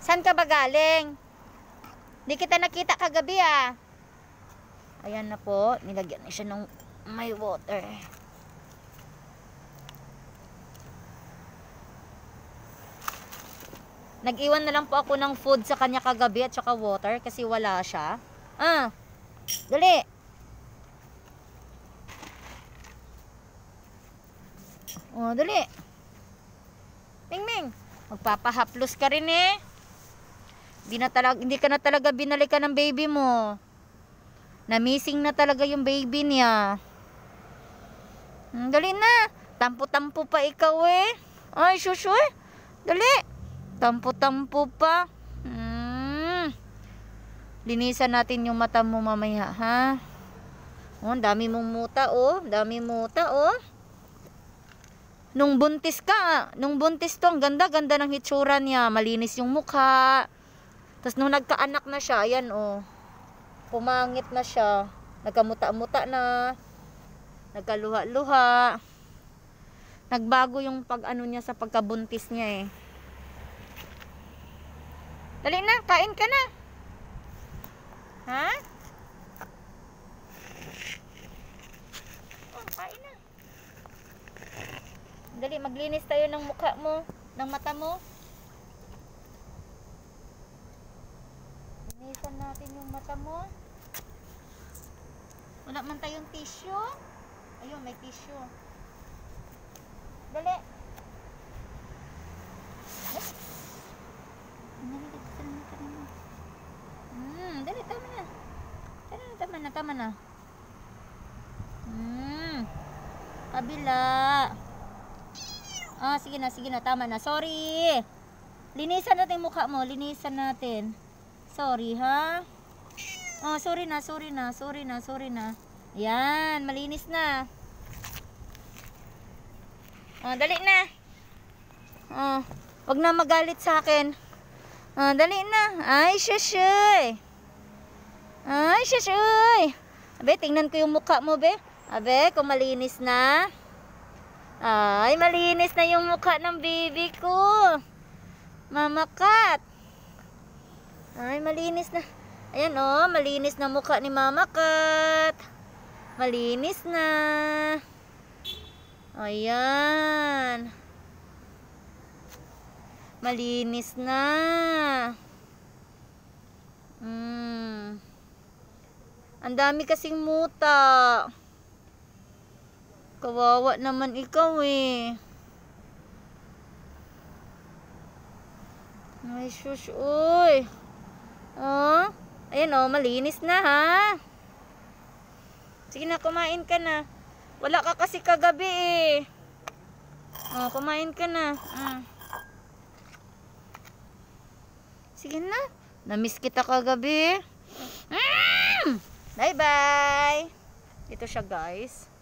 Saan ka ba galing? Di kita nakita kagabi ah. Ayan na po. Nilagyan na siya ng may water. Nag-iwan na lang po ako ng food sa kanya kagabi at saka water kasi wala siya. Dali. Oh, dali. Ming. Magpapahaplos ka rin eh. Hindi ka na talaga binalikan ng baby mo. Na-missing na talaga yung baby niya. Dali na. Tampo-tampo pa ikaw eh. Ay, shush. Dali. Tampo-tampo pa. Linisan natin yung mata mo mamaya, ha? Oh, dami mong muta, oh. Dami muta, oh. Nung buntis to, ang ganda-ganda ng hitsura niya. Malinis yung mukha. Tapos nung nagkaanak na siya, ayan, oh. Pumangit na siya. Nagkamuta-muta na. Nagkaluha-luha. Nagbago yung pag-ano niya sa pagkabuntis niya, eh. Dali na, kain ka na. Ha? Oh, kain na. Dali, maglinis tayo ng mukha mo, ng mata mo. Linisan natin yung mata mo. Wala man tayong tissue. Ayun, may tissue. Dali. Dali, tama na. Kabila. Sige na, tama na. Sorry. Linisan natin yung mukha mo, linisan natin. Sorry, ha? Sorry na. Yan, malinis na. Dali na. Wag na magalit sa akin. Dali na. Ay, shushoy. Abe, tingnan ko yung mukha mo, be. Abe, kung malinis na. Ay, malinis na yung mukha ng baby ko. Mama Cat. Ay, malinis na. Ayan, oh, malinis na mukha ni Mama Cat. Malinis na. Ayan. Malinis na. Ang dami kasing muta. Kawawa naman ikaw eh. Ay, shush, uy. Ayan oh, malinis na ha. Sige na, kumain ka na. Wala ka kasi kagabi eh. Kumain ka na. Sige na. Namiss kita kagabi. Bye-bye. Ito siya, guys.